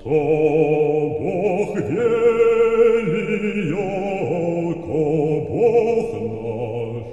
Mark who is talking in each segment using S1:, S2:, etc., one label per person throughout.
S1: То Бог велий, яко Бог наш.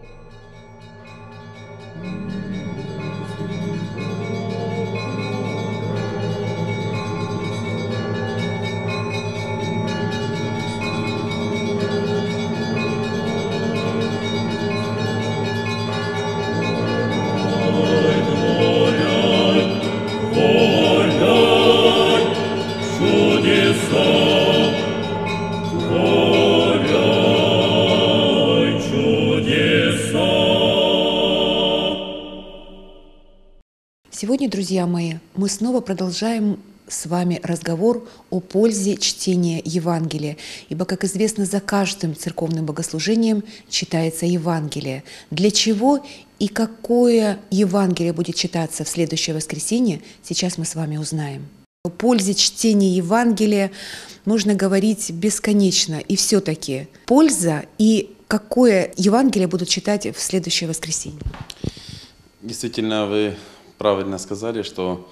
S2: Сегодня, друзья мои, мы снова продолжаем с вами разговор о пользе чтения Евангелия, ибо, как известно, за каждым церковным богослужением читается Евангелие. Для чего и какое Евангелие будет читаться в следующее воскресенье, сейчас мы с вами узнаем. О пользе чтения Евангелия можно говорить бесконечно, и все-таки польза и какое Евангелие будут читать в следующее воскресенье.
S3: Действительно, вы правильно сказали, что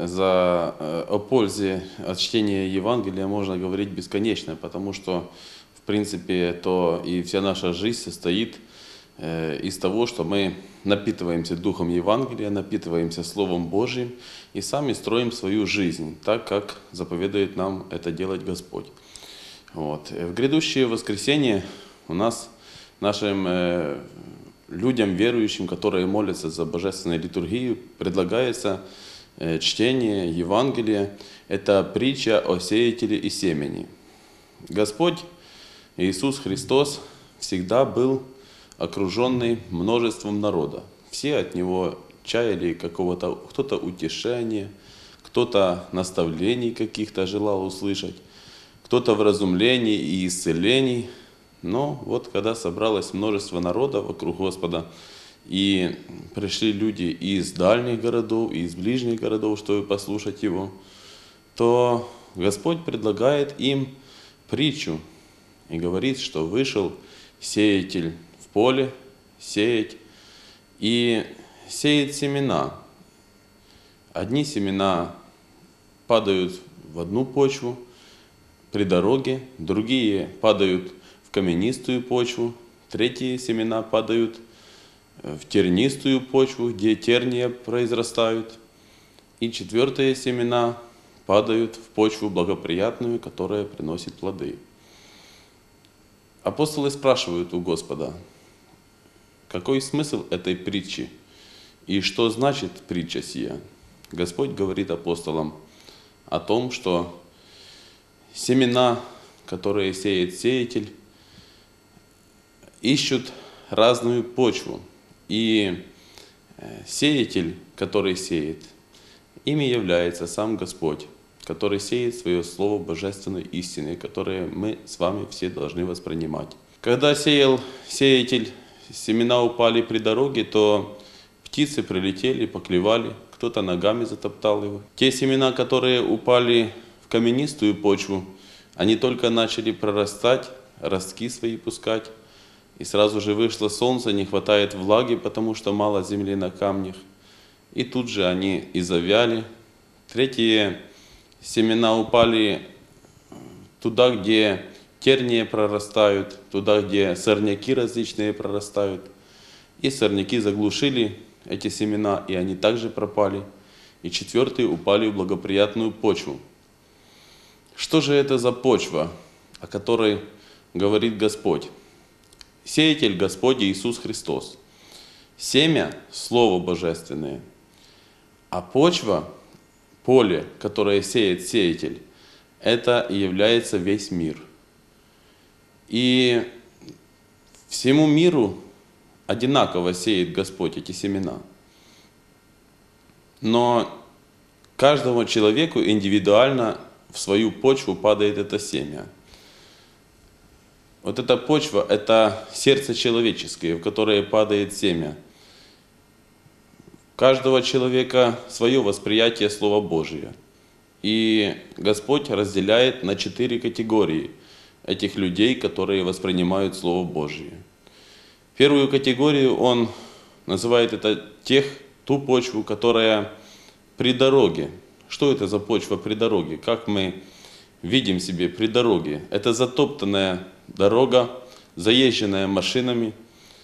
S3: о пользе от чтения Евангелия можно говорить бесконечно, потому что, в принципе, то и вся наша жизнь состоит из того, что мы напитываемся Духом Евангелия, напитываемся Словом Божьим и сами строим свою жизнь, так как заповедует нам это делать Господь. Вот. В грядущее воскресенье у нас, нашим людям, верующим, которые молятся за божественную литургию, предлагается чтение Евангелия. Это притча о сеятеле и семени. Господь Иисус Христос всегда был окруженный множеством народа. Все от Него чаяли какого-то, кто-то утешения, кто-то наставлений каких-то желал услышать, кто-то вразумлений и исцелений. Но вот когда собралось множество народа вокруг Господа, и пришли люди из дальних городов, и из ближних городов, чтобы послушать Его, то Господь предлагает им притчу и говорит, что вышел сеятель в поле сеять и сеет семена. Одни семена падают в одну почву при дороге, другие падают в каменистую почву, третьи семена падают в тернистую почву, где терния произрастают, и четвертые семена падают в почву благоприятную, которая приносит плоды. Апостолы спрашивают у Господа, какой смысл этой притчи и что значит притча сия? Господь говорит апостолам о том, что семена, которые сеет сеятель, ищут разную почву. И сеятель, который сеет, ими является сам Господь, который сеет свое слово божественной истины, которое мы с вами все должны воспринимать. Когда сеял сеятель, семена упали при дороге, то птицы прилетели, поклевали, кто-то ногами затоптал его. Те семена, которые упали в каменистую почву, они только начали прорастать, ростки свои пускать, и сразу же вышло солнце, не хватает влаги, потому что мало земли на камнях. И тут же они и завяли. Третьи семена упали туда, где тернии прорастают, туда, где сорняки различные прорастают. И сорняки заглушили эти семена, и они также пропали. И четвертые упали в благоприятную почву. Что же это за почва, о которой говорит Господь? Сеятель Господь Иисус Христос. Семя – Слово Божественное. А почва, поле, которое сеет сеятель, это и является весь мир. И всему миру одинаково сеет Господь эти семена. Но каждому человеку индивидуально в свою почву падает это семя. Вот эта почва – это сердце человеческое, в которое падает семя. У каждого человека свое восприятие Слова Божия. И Господь разделяет на 4 категории этих людей, которые воспринимают Слово Божие. Первую категорию Он называет это ту почву, которая при дороге. Что это за почва при дороге? Как мы видим себе при дороге? Это затоптанная дорога, заезженная машинами.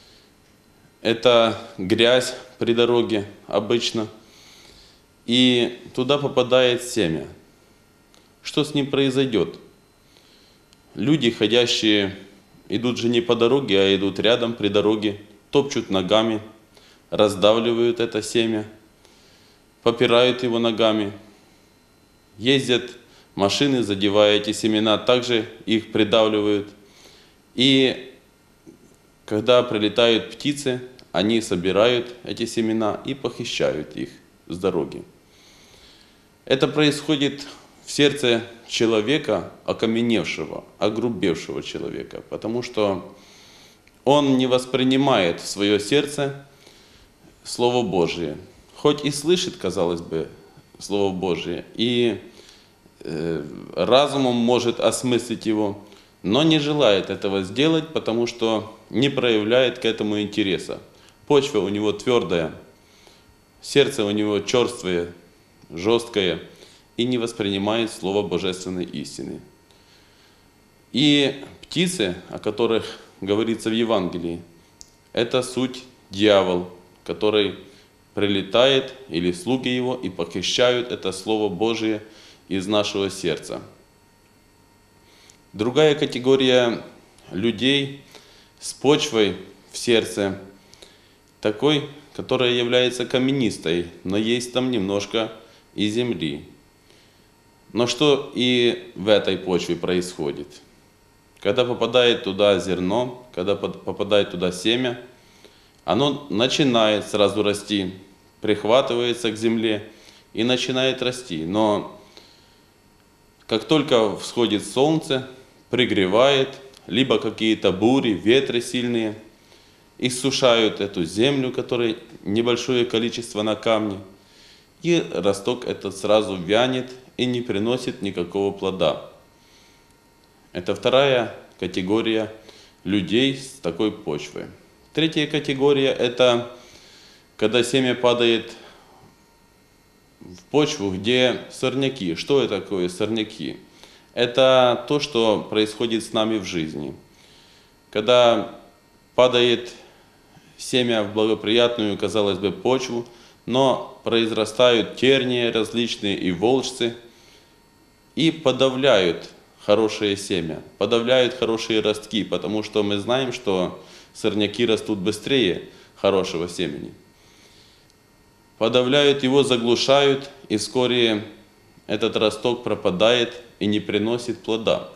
S3: Это грязь при дороге обычно. И туда попадает семя. Что с ним произойдет? Люди, ходящие, идут же не по дороге, а идут рядом при дороге, топчут ногами, раздавливают это семя, попирают его ногами. Ездят машины, задевая эти семена, также их придавливают. И когда прилетают птицы, они собирают эти семена и похищают их с дороги. Это происходит в сердце человека, окаменевшего, огрубевшего человека, потому что он не воспринимает в свое сердце Слово Божие. Хоть и слышит, казалось бы, Слово Божие, и разумом может осмыслить его, но не желает этого сделать, потому что не проявляет к этому интереса. Почва у него твердая, сердце у него черствое, жесткое, и не воспринимает Слово Божественной истины. И птицы, о которых говорится в Евангелии, это суть дьявол, который прилетает, или слуги его, и похищают это Слово Божие из нашего сердца. Другая категория людей с почвой в сердце, такой, которая является каменистой, но есть там немножко и земли. Но что и в этой почве происходит? Когда попадает туда зерно, когда попадает туда семя, оно начинает сразу расти, прихватывается к земле и начинает расти. Но как только всходит солнце, пригревает, либо какие-то бури, ветры сильные, иссушают эту землю, которой небольшое количество на камне, и росток этот сразу вянет и не приносит никакого плода. Это вторая категория людей с такой почвой. Третья категория – это когда семя падает в почву, где сорняки. Что это такое сорняки? Это то, что происходит с нами в жизни. Когда падает семя в благоприятную, казалось бы, почву, но произрастают тернии различные и волжцы, и подавляют хорошее семя, подавляют хорошие ростки, потому что мы знаем, что сорняки растут быстрее хорошего семени. Подавляют его, заглушают, и вскоре этот росток пропадает и не приносит плода.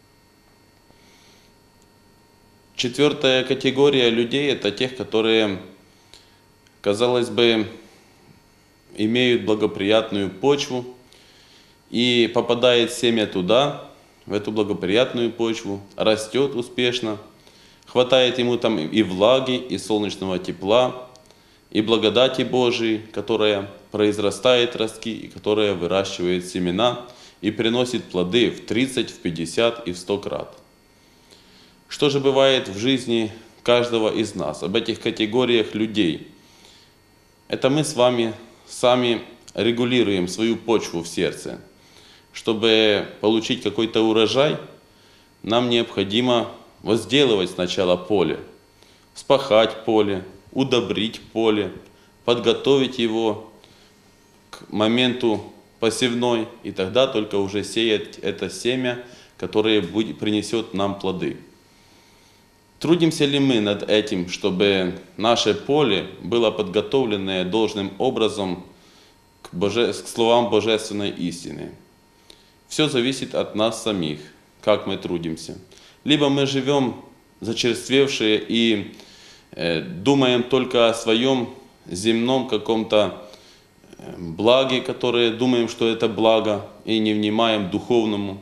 S3: Четвертая категория людей – это тех, которые, казалось бы, имеют благоприятную почву, и попадает семя туда, в эту благоприятную почву, растет успешно, хватает ему там и влаги, и солнечного тепла, и благодати Божией, которая произрастает ростки, и которая выращивает семена и приносит плоды в 30, в 50 и в 100 крат. Что же бывает в жизни каждого из нас, об этих категориях людей? Это мы с вами сами регулируем свою почву в сердце. Чтобы получить какой-то урожай, нам необходимо возделывать сначала поле, вспахать поле, удобрить поле, подготовить его к моменту посевной, и тогда только уже сеять это семя, которое принесет нам плоды. Трудимся ли мы над этим, чтобы наше поле было подготовленное должным образом к словам Божественной истины? Все зависит от нас самих, как мы трудимся. Либо мы живем зачерствевшие и думаем только о своем земном каком-то благе, которое думаем, что это благо, и не внимаем духовному.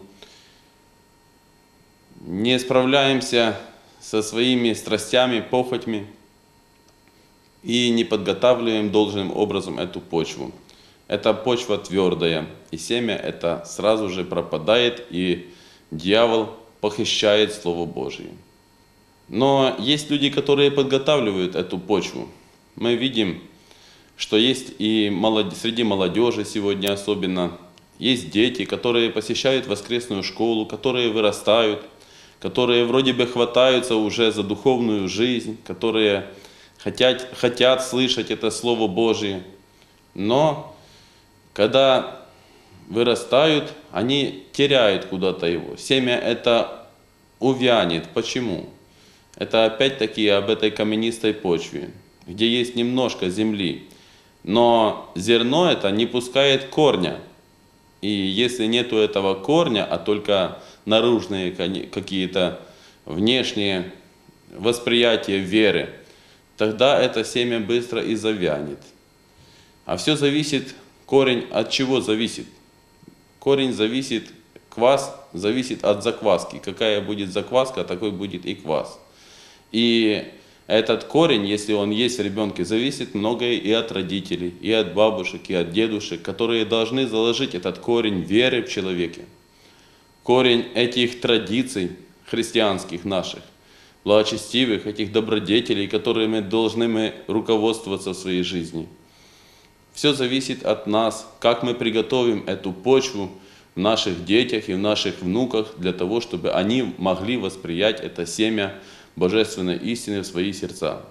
S3: Не справляемся со своими страстями, похотьми и не подготавливаем должным образом эту почву. Эта почва твердая, и семя это сразу же пропадает, и дьявол похищает Слово Божие. Но есть люди, которые подготавливают эту почву. Мы видим, что есть и среди молодежи сегодня особенно, есть дети, которые посещают воскресную школу, которые вырастают, которые вроде бы хватаются уже за духовную жизнь, которые хотят слышать это Слово Божие, но когда вырастают, они теряют куда-то его. Семя это увянет. Почему? Это опять-таки об этой каменистой почве, где есть немножко земли, но зерно это не пускает корня. И если нету этого корня, а только наружные какие-то внешние восприятия веры, тогда это семя быстро и завянет. А все зависит, корень от чего зависит? Корень зависит, квас зависит от закваски. Какая будет закваска, такой будет и квас. И этот корень, если он есть в ребенке, зависит многое и от родителей, и от бабушек, и от дедушек, которые должны заложить этот корень веры в человеке. Корень этих традиций христианских наших, благочестивых, этих добродетелей, которыми должны мы руководствоваться в своей жизни. Все зависит от нас, как мы приготовим эту почву в наших детях и в наших внуках, для того, чтобы они могли восприять это семя божественной истины в свои сердца.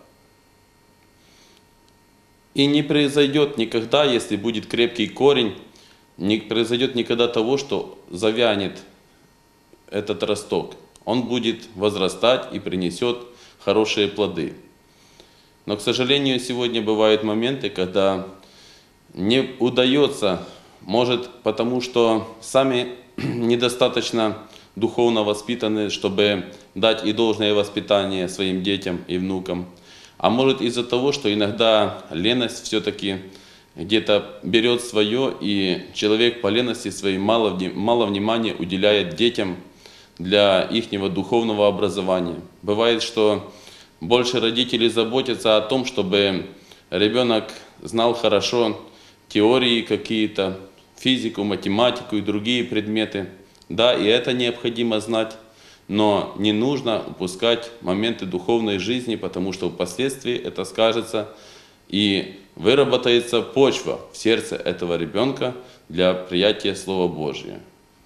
S3: И не произойдет никогда, если будет крепкий корень, не произойдет никогда того, что завянет этот росток. Он будет возрастать и принесет хорошие плоды. Но, к сожалению, сегодня бывают моменты, когда не удается, может потому, что сами недостаточно духовно воспитаны, чтобы дать и должное воспитание своим детям и внукам. А может из-за того, что иногда леность все-таки где-то берет свое, и человек по лености своей мало внимания уделяет детям для ихнего духовного образования. Бывает, что больше родители заботятся о том, чтобы ребенок знал хорошо теории какие-то, физику, математику и другие предметы. Да, и это необходимо знать, но не нужно упускать моменты духовной жизни, потому что впоследствии это скажется и выработается почва в сердце этого ребенка для приятия Слова Божия.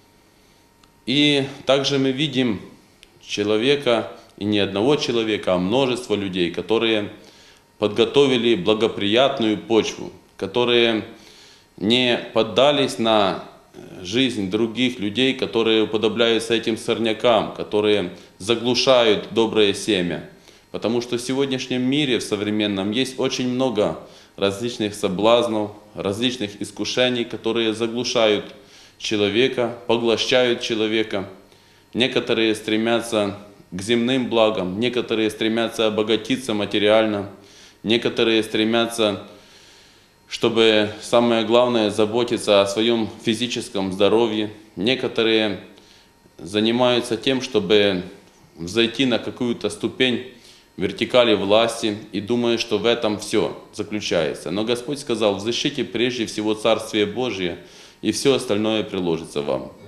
S3: И также мы видим человека, и не одного человека, а множество людей, которые подготовили благоприятную почву, которые не поддались на жизнь других людей, которые уподобляются этим сорнякам, которые заглушают доброе семя. Потому что в сегодняшнем мире, в современном, есть очень много различных соблазнов, различных искушений, которые заглушают человека, поглощают человека. Некоторые стремятся к земным благам, некоторые стремятся обогатиться материально, некоторые стремятся, чтобы самое главное заботиться о своем физическом здоровье. Некоторые занимаются тем, чтобы взойти на какую-то ступень вертикали власти и думают, что в этом все заключается. Но Господь сказал: взыщите прежде всего Царствие Божие, и все остальное приложится вам.